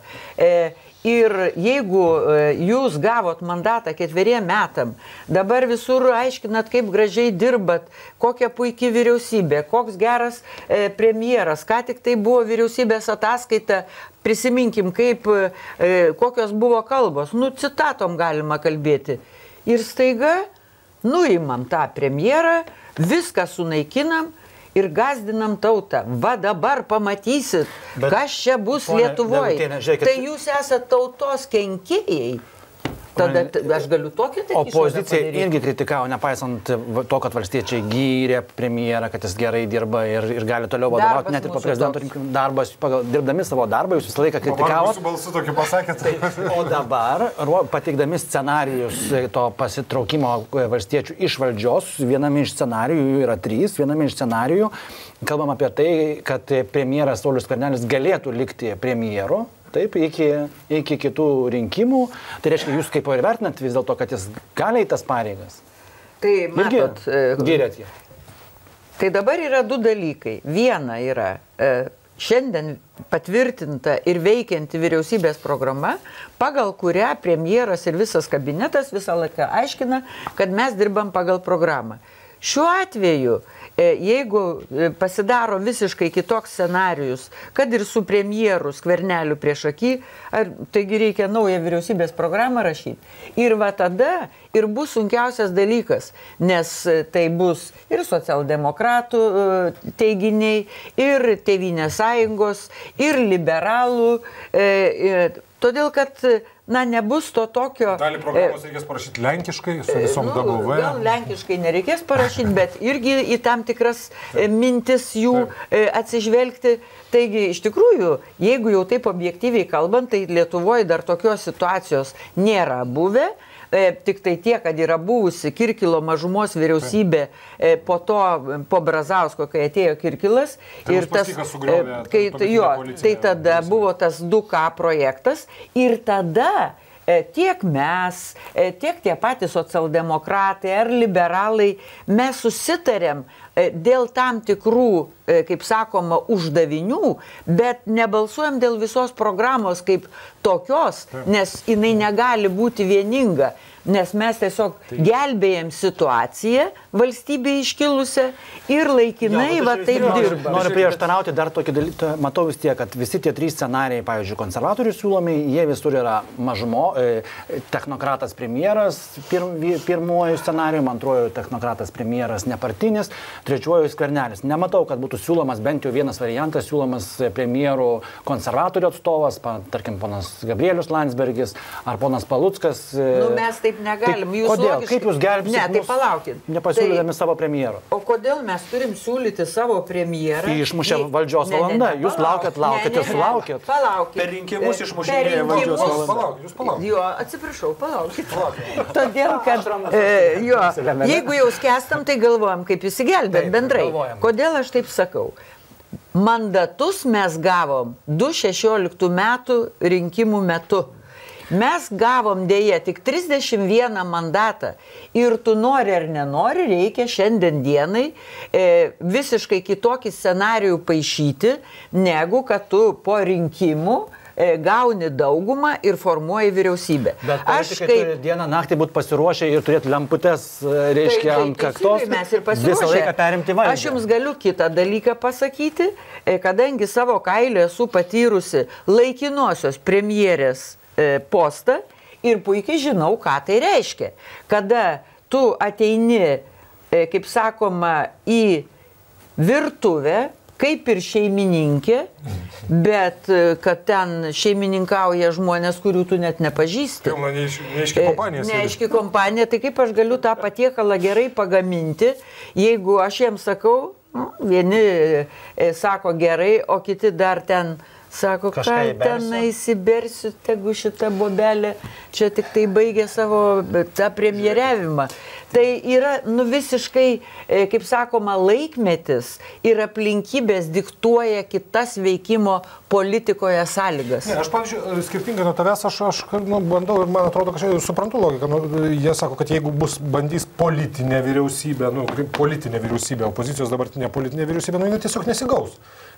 Ir jeigu jūs gavot mandatą ketveriem metam, dabar visur aiškinat, kaip gražiai dirbat, kokia puikia vyriausybė, koks geras e, premjeras, ką tik tai buvo vyriausybės ataskaita, prisiminkim, kaip, e, kokios buvo kalbos, nu citatom galima kalbėti. Ir staiga nuimam tą premjerą, viską sunaikinam, ir gazdinam tautą. Va dabar pamatysit, bet, kas čia bus Lietuvoje. Tai jūs esate tautos kenkėjai. Tada aš galiu tokį tai opozicija irgi kritikavo, nepaisant to, kad valstiečiai gyrė premjerą, kad jis gerai dirba ir, ir gali toliau vadovauti, net ir po prezidento rinkimų darbas, pagal, dirbdami savo darbą, jūs visą laiką kritikavo. Jūsų balsu tokį pasakėte. O dabar, pateikdami scenarijus to pasitraukimo valstiečių iš valdžios, viename iš scenarijų yra trys, viename iš scenarijų kalbam apie tai, kad premjeras Saulius Skvernelis galėtų likti premjeru. Taip, iki, iki kitų rinkimų. Tai reiškia, jūs kaip ir vertinat vis dėlto, kad jis gali į tas pareigas? Tai matot, gyrėt jį. Tai dabar yra du dalykai. Viena yra šiandien patvirtinta ir veikianti vyriausybės programa, pagal kurią premjeras ir visas kabinetas visą laiką aiškina, kad mes dirbam pagal programą. Šiuo atveju jeigu pasidaro visiškai kitoks scenarijus, kad ir su premjeru Skverneliu prieš akį, ar, taigi reikia naują vyriausybės programą rašyti. Ir va tada ir bus sunkiausias dalykas, nes tai bus ir socialdemokratų teiginiai, ir Tėvynės sąjungos, ir liberalų, e, e, todėl kad, na, nebus to tokio... Dalį programos reikės parašyti lenkiškai, su visom nu, D G V. Gal lenkiškai nereikės parašyti, bet irgi į tam tikras e, mintis jų e, atsižvelgti. Taigi, iš tikrųjų, jeigu jau taip objektyviai kalbant, tai Lietuvoje dar tokios situacijos nėra buvę. E, tik tai tiek, kad yra buvusi Kirkilo mažumos vyriausybė e, po to, po Brazausko, kai atėjo Kirkilas. Tai ir tas, e, kai, jo, tai tada buvo tas du K projektas ir tada e, tiek mes, e, tiek tie patys socialdemokratai ar liberalai, mes susitarėm e, dėl tam tikrų, e, kaip sakoma, uždavinių, bet nebalsuojam dėl visos programos kaip tokios, nes jinai negali būti vieninga, nes mes tiesiog gelbėjom situaciją valstybėje iškilusią ir laikinai va taip dirbam. Noriu prieštarauti dar tokį dalyką, matau vis tiek, kad visi tie trys scenarijai, pavyzdžiui, konservatorių siūlomi, jie visur yra mažumo, e, technokratas premjeras, pir, pirmuoju scenariju, antruoju technokratas premjeras nepartinis, trečiuoju Skvernelis. Nematau, kad būtų siūlomas bent jau vienas variantas, siūlomas premjerų konservatorių atstovas, pa, tarkim, ponas Gabrielius Landsbergis ar ponas Paluckas. Nu, mes taip negalim. Tai kodėl? Logiškai... Kaip jūs gelbėsite? Ne, tai palaukit. Nepasiūlydami tai... savo premjero. O kodėl mes turim siūlyti savo premjerą? Tai išmušė valdžios valanda. Jūs laukėt, laukėt ir sulaukėt. Palaukit. Per rinkimus išmušinėja valdžios valanda. Palaukit, jūs palaukit. Jo, atsiprašau, palaukit. Todėl, kad e, jo, jeigu jau skęstam, tai galvojam, kaip įsigelbėt bendrai. Kodėl aš taip sakau? Mandatus mes gavom du tūkstančiai šešioliktų metų rinkimų metu. Mes gavom dėja tik trisdešimt vieną mandatą ir tu nori ar nenori, reikia šiandien dienai e, visiškai kitokį scenarijų paišyti, negu kad tu po rinkimų e, gauni daugumą ir formuoji vyriausybę. Bet aš kaip turi dieną naktį būti pasiruošę ir turėti lemputes, reiškia, tai, tai, ant kaktos, mes ir pasiruošę. Visą laiką perimti valdžią. Aš jums galiu kitą dalyką pasakyti, e, kadangi savo kailį esu patyrusi laikinosios premjerės postą ir puikiai žinau, ką tai reiškia. Kada tu ateini, kaip sakoma, į virtuvę, kaip ir šeimininkė, bet kad ten šeimininkauja žmonės, kurių tu net nepažįsti. Pilna neaiški kompanija. Neaiški kompanija, tai kaip aš galiu tą patiekalą gerai pagaminti, jeigu aš jiems sakau, nu, vieni sako gerai, o kiti dar ten sako, ką ten įsibersiu, tegu šitą bobelę, čia tik tai baigė savo tą premjeriavimą. Tai yra, nu, visiškai, kaip sakoma, laikmetis ir aplinkybės diktuoja kitas veikimo politikoje sąlygas. Ne, aš, pavyzdžiui, skirtingai nuo tavęs, aš, aš nu, bandau ir man atrodo, kad aš suprantu logiką. Nu, jie sako, kad jeigu bus bandys politinė vyriausybė, nu, politinė vyriausybė, opozicijos dabartinė politinė vyriausybė, nu, jinai tiesiog nesigaus.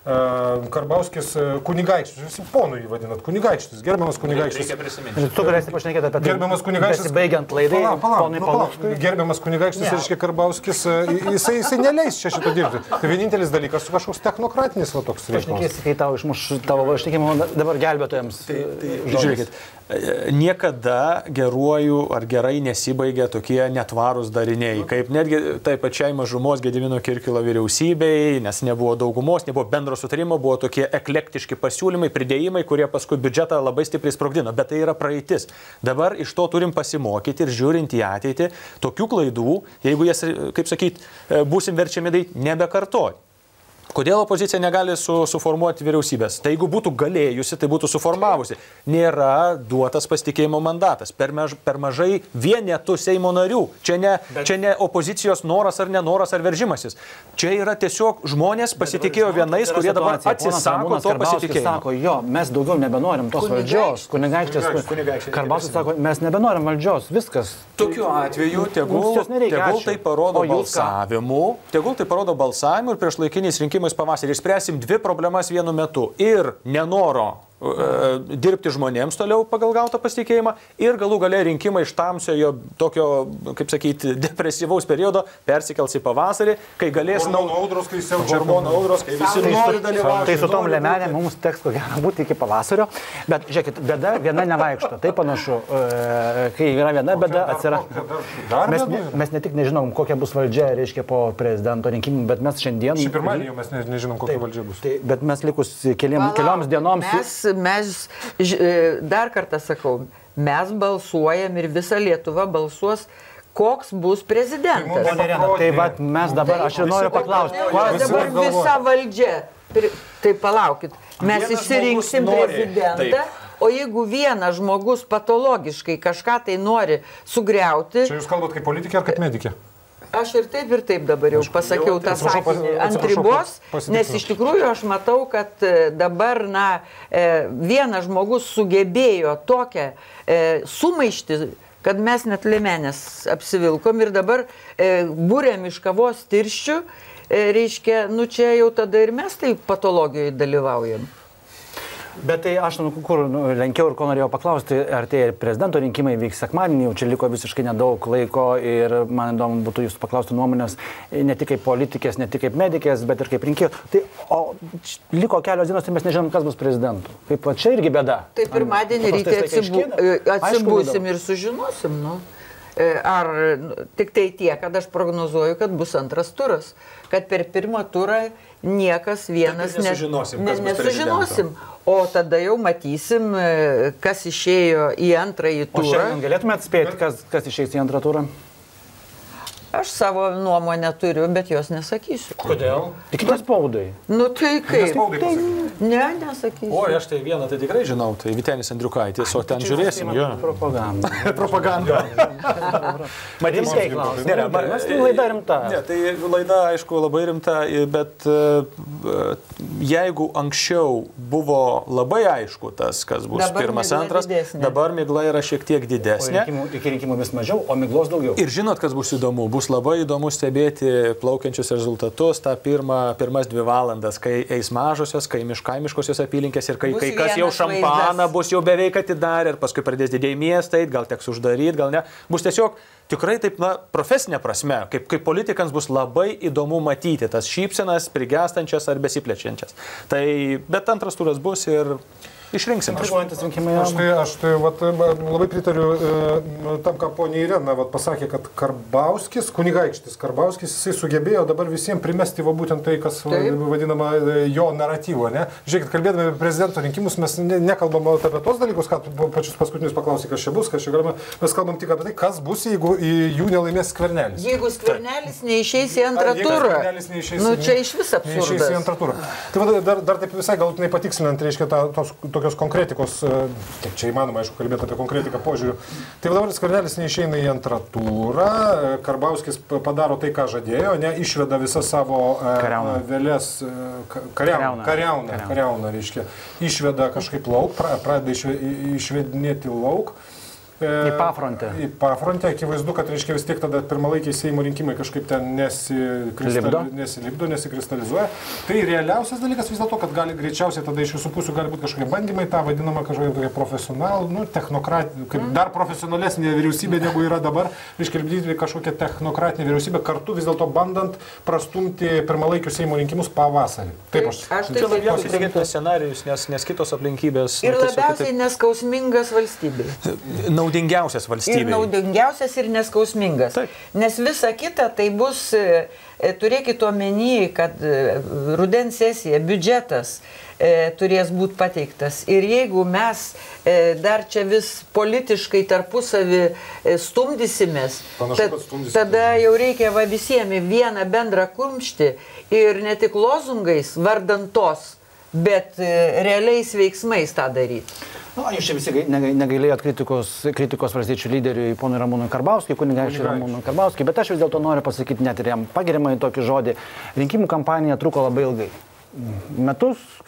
Karbauskis kunigaikštis, visi ponų jį vadinat, kunigaikštis, gerbiamas kunigaikštis. Reikia prisiminti. Tu galėsi pašnekėti apie tai. Gerbiamas kunigaikštis. Besibaigiant laidai, ponui Paluckui. Gerbiamas kunigaikštis, reiškia Karbauskis, jisai, jisai neleis čia šito dirbti. Tai vienintelis dalykas, kažkoks technokratinis va toks reikalas. Pašnekėsi, kai tau išmuš tavo ištikimą dabar gelbėtojams. Tai, tai, žiūrėkit, niekada geruoju ar gerai nesibaigia tokie netvarūs dariniai, kaip netgi tai pačiai mažumos Gedimino Kirkilo vyriausybei, nes nebuvo daugumos, nebuvo bendro sutarimo, buvo tokie eklektiški pasiūlymai, pridėjimai, kurie paskui biudžetą labai stipriai sprogdino, bet tai yra praeitis. Dabar iš to turim pasimokyti ir žiūrint į ateitį, tokių klaidų, jeigu jas, kaip sakyt, būsim verčiami daryti, nebekartoti. Kodėl opozicija negali su, suformuoti vyriausybės? Tai jeigu būtų galėjusi, tai būtų suformavusi. Nėra duotas pasitikėjimo mandatas. Per, mež, per mažai vienetų Seimo narių. Čia ne, Bet... čia ne opozicijos noras ar nenoras ar veržimasis. Čia yra tiesiog žmonės pasitikėjo vienais, kurie dabar atsisako to pasitikėjimo. Sako, jo, mes daugiau nebenorim tos valdžios. Kunigaikštis Karbauskis sako, mes nebenorim valdžios. Viskas. Tokiu atveju tegul, tegul tai parodo balsavimu. Tegul tai parodo balsavimu ir prieš laikiniais rinkimais pavasarį išspręsim dvi problemas vienu metu. Ir nenoro dirbti žmonėms toliau pagal gautą pasitikėjimą ir galų gale rinkimai iš tamsiojo tokio, kaip sakyti, depresyvaus periodo persikels į pavasarį, kai galės hormonų audros, kai siaučia hormonų audros, kai visi nori dalyvauti. Tai su tom lemelėm mums teks ko gero būti iki pavasario, bet žiūrėkit, bėda viena nevaikšto, tai panašu, kai yra viena bėda atsiranda. Mes, ne, mes ne tik nežinom, kokia bus valdžia, reiškia, po prezidento rinkimų, bet mes šiandien... Šį pirmadienį jau mes ne, nežinom, kokia taip, valdžia bus. Tai, bet mes likus keliem, kelioms dienoms... Mes, mes, dar kartą sakau, mes balsuojam ir visa Lietuva balsuos, koks bus prezidentas. Tai, tai va, mes dabar, aš ir noriu paklausti. Dabar visa valdžia, tai palaukit, mes išsirinksim prezidentą. O jeigu vienas žmogus patologiškai kažką tai nori sugriauti... Čia jūs kalbat kaip politikė ar kaip medikė? Aš ir taip ir taip dabar jau pasakiau tą sakinį ant ribos, nes iš tikrųjų aš matau, kad dabar, na, vienas žmogus sugebėjo tokią sumaištį, kad mes net liemenės apsivilkom ir dabar būrėm iš kavos tirščių, reiškia, nu čia jau tada ir mes tai patologijoje dalyvaujam. Bet tai aš, nu, kur nu, lenkiau ir ko norėjau paklausti, ar tie prezidento rinkimai vyks sekmadienį, jau čia liko visiškai nedaug laiko ir man įdomu būtų jūsų paklausti nuomonės ne tik kaip politikės, ne tik kaip medikės, bet ir kaip rinkėjų. Tai, o liko kelios dienos, tai mes nežinom, kas bus prezidentu. Kaip va, čia irgi bėda. Tai pirmadienį ryte atsibu, atsibusim ir sužinosim, nu. Ar tik tai tiek, kad aš prognozuoju, kad bus antras turas, kad per pirmą turą niekas vienas nesužinosim, ne, nesužinosim, o tada jau matysim, kas išėjo į antrąjį turą. O šiandien galėtumėt spėti, kas, kas išeis į antrą turą? Aš savo nuomonę turiu, bet jos nesakysiu. Kodėl? Tik tas spaudai. Nu tai kaip? Tai, ne, nesakysiu. O, aš tai vieną tai tikrai žinau, tai Vytenis Andriukaitis, o ten žiūrėsim. Jo. Propaganda. Propaganda. Matysim, klausim. Nėra, mes tai laida rimta. Ne, tai laida, aišku, labai rimta, bet jeigu anksčiau buvo labai aišku tas, kas bus dabar pirmas, antras, didesnė. Dabar migla yra šiek tiek didesnė. Rinkimų, iki rinkimų vis mažiau, o miglos daugiau. Ir žinot, kas bus įdomu? Bus labai įdomu stebėti plaukiančius rezultatus tą pirmą, pirmas dvi valandas, kai eis mažosios, kai miškaimiškosios apylinkės ir kai, kai kas jau šampaną vaizdas. Bus jau beveik atidarę ir paskui pradės didėjai miestai, gal teks uždaryti, gal ne. Bus tiesiog tikrai taip, na, profesinė prasme, kaip, kaip politikams bus labai įdomu matyti tas šypsenas, prigestančias ar besiplečiančias. Tai, bet antras turas bus ir išrinksim. Aš, aš tai, aš tai vat, labai pritariu e, tam, ką ponia Irena vat, pasakė, kad Karbauskis, kunigaikštis Karbauskis, jisai sugebėjo dabar visiems primesti va, būtent tai, kas Taip. vadinama jo naratyvo. Ne? Žiūrėkit, kalbėdami apie prezidento rinkimus, mes ne, nekalbam apie tos dalykus, ką pačius paskutinius paklausai, kas čia bus, kas čia galima. Mes kalbam tik apie tai, kas bus, jeigu jų nelaimės Skvernelis. Jeigu Skvernelis neišeis į antrą turą. Nu, čia iš vis absurdas. Neišeis į antrą turą. Tai va, dar, dar taip visai galutinai patikslinant, reiškia, ta, tos, tokios konkretikos, kiek čia įmanoma, aišku, kalbėti apie konkretiką požiūrių. Tai dabar Skvernelis neišeina į antrą turą, Karbauskis padaro tai, ką žadėjo, ne, išveda visą savo kariauną. Vėlės, kariauną, kariauną, kariauną, reiškia, išveda kažkaip lauk, pradeda išvedinėti lauk. Į pafrontę. Į pafrontę, akivaizdu, kad reiškia vis tiek tada pirmalaikiai Seimo rinkimai kažkaip ten nesikristal... nesilipdo, nesikristalizuoja. Tai realiausias dalykas vis dėlto, kad gali greičiausiai tada iš visų pusių gali būti kažkokie bandymai, tą vadinamą kažkokie profesionalų, nu, technokratinį, kaip dar profesionalesnė vyriausybė negu yra dabar, reiškia, lipdyti kažkokią technokratinę vyriausybę, kartu vis dėlto bandant prastumti pirmalaikius Seimo rinkimus pavasarį. Taip, aš. Aš tai labiausiai tikėtinas scenarijus, nes, nes kitos aplinkybės. Ir labiausiai kitaip... neskausmingas valstybei. Naudingiausias valstybei. Ir naudingiausias ir neskausmingas. Taip. Nes visa kita tai bus, turėkite omeny, kad rudens sesija, biudžetas e, turės būti pateiktas. Ir jeigu mes e, dar čia vis politiškai tarpusavį e, stumdysimės, Panašu, tad, stumdysimės, tada jau reikia va visiems vieną bendrą kumštį ir ne tik lozungais vardantos, bet e, realiais veiksmais tą daryti. Na, jūs čia visi negailėjot kritikos, kritikos valstiečių lyderiui ponui Ramūnui Karbauskiui, kunigaikščiui Ramūnui Karbauskiui, bet aš vis dėlto noriu pasakyti net ir jam pagiriamą į tokį žodį. Rinkimų kampanija truko labai ilgai. Metus, kaip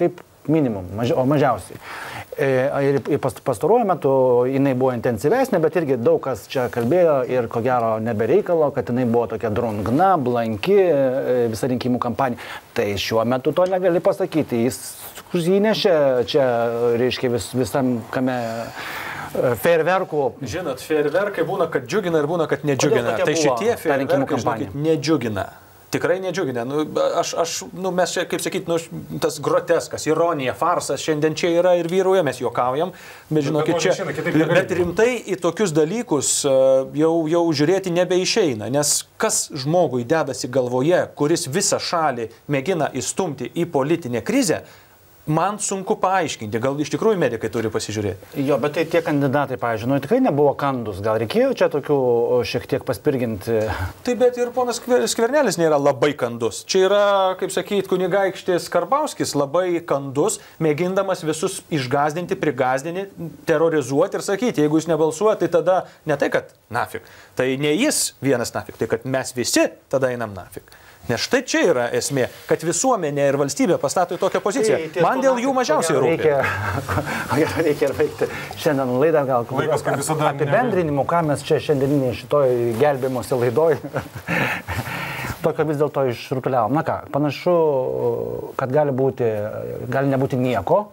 minimum, maži, o mažiausiai. Ir pastaruoju metu jinai buvo intensyvesnė, bet irgi daug kas čia kalbėjo ir ko gero nebereikalo, kad jinai buvo tokia drungna, blanki visa rinkimų kampanija. Tai šiuo metu to negali pasakyti. Jis įnešė čia, reiškia, vis, visam kame fejerverkų. Žinot, fejerverkai būna, kad džiugina ir būna, kad nedžiugina. Tai šitie fejerverkai, žinokit, nedžiugina. Tikrai nedžiugina. Nu, aš, aš, nu, mes čia, kaip sakyti, nu, tas groteskas, ironija, farsas šiandien čia yra ir vyrauja, mes juokaujam, bet žinokit, čia, bet rimtai į tokius dalykus jau, jau žiūrėti nebeišeina, nes kas žmogui dedasi galvoje, kuris visą šalį mėgina įstumti į politinę krizę, man sunku paaiškinti, gal iš tikrųjų medikai turi pasižiūrėti. Jo, bet tai tie kandidatai, pavyzdžiui, nu, tikrai nebuvo kandus, gal reikėjo čia tokių šiek tiek paspirginti. Taip, bet ir ponas Skvernelis nėra labai kandus. Čia yra, kaip sakyti, kunigaikštis Karbauskis labai kandus, mėgindamas visus išgazdinti, prigazdinti, terrorizuoti ir sakyti, jeigu jūs nebalsuojate, tai tada ne tai, kad nafik, tai ne jis vienas nafik, tai kad mes visi tada einam nafik. Nes štai čia yra esmė, kad visuomenė ir valstybė pastato į tokią poziciją. Tai, Man dėl jų mažiausiai rūpi. Reikia, reikia ir baigti šiandien laidą, gal laikas, kaip visada. Apibendrinimu, ką mes čia šiandieninėje šitoj gelbėjimuose laidoj. Tokio vis dėlto išrutuliavom. Na ką, panašu, kad gali būti, gali nebūti nieko.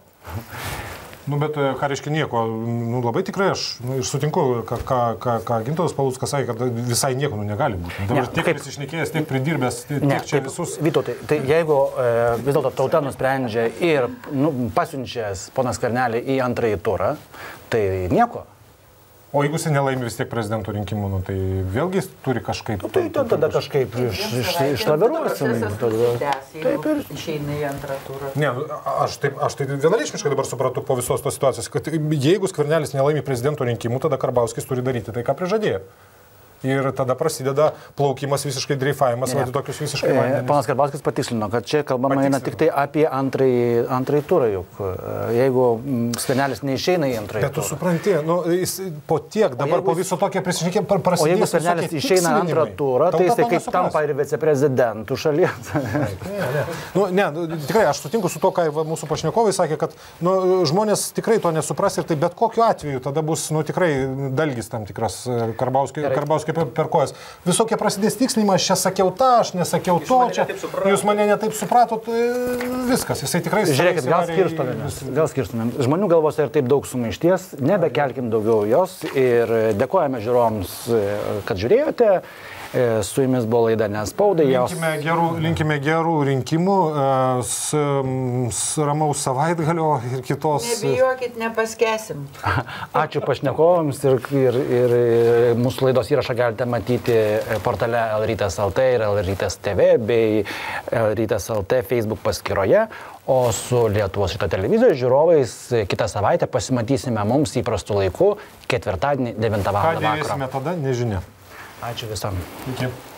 Nu, bet ką reiškia nieko, nu, labai tikrai aš nu, ir sutinku, ką, ką, ką, ką Gintautas Paluckas sakė, kad visai nieko nu, negali būti. Dabar ne, tiek kaip prisišnekėjęs, tiek pridirbęs, tiek ne, čia taip, visus... Vytautai, tai jeigu e, vis dėlto tauta nusprendžia ir nu, pasiunčias ponas Skvernelį į antrąjį turą, tai nieko. O jeigu jis nelaimi vis tiek prezidento rinkimų, nu, tai vėlgi jis turi kažkaip... Nu, tai tada, tada kažkaip išlaviruosim. Taip ir išeina į antrą turą. Ne, aš taip, aš taip vienareikšmiškai dabar supratau po visos tos situacijos, kad jeigu Skvernelis nelaimi prezidento rinkimų, tada Karbauskis turi daryti tai, ką prižadėjo. Ir tada prasideda plaukimas visiškai dreifavimas, vadinasi, tokius visiškai vandenis. Panas Karbauskis patikslino, kad čia kalbama eina tik tai apie antrąjį, antrąjį turą, juk jeigu Skvernelis neišeina į antrąjį turą. Bet tu supranti, nu, jis po tiek, dabar jeigu, po viso tokio prisišnekėm prasidės. O jeigu Skvernelis išeina antrą turą, tai jis kaip tampa ir viceprezidentų šalies. Ne, ne. Nu, ne, tikrai, aš sutinku su to, ką mūsų pašnekovai sakė, kad nu, žmonės tikrai to nesupras ir tai bet kokiu atveju tada bus nu, tikrai dalgis tam tikras Karbauskio per kojas. Visokie prasidės tikslinimas, aš čia sakiau tą, aš nesakiau to, čia, jūs mane netaip supratot, viskas, jisai tikrai... Žiūrėkit, gal skirstumėm, gal skirstumėm. Žmonių galvose ir taip daug sumaišties, nebekelkim daugiau jos ir dėkojame žiūrovams, kad žiūrėjote. Su jumis buvo laida Nespaudai. Linkime gerų, linkime gerų rinkimų, s, s, ramaus savaitgalio ir kitos. Nebijokit, nepaskesim. Ačiū pašnekovams ir, ir, ir mūsų laidos įrašą galite matyti portale L rytas L T ir L rytas T V bei L rytas L T Facebook paskyroje. O su Lietuvos ryto televizijos žiūrovais kitą savaitę pasimatysime mums įprastu laiku ketvirtadienį devintą valandą vakaro. Ką dėsime tada, nežinia. Ačiū visam. Iki.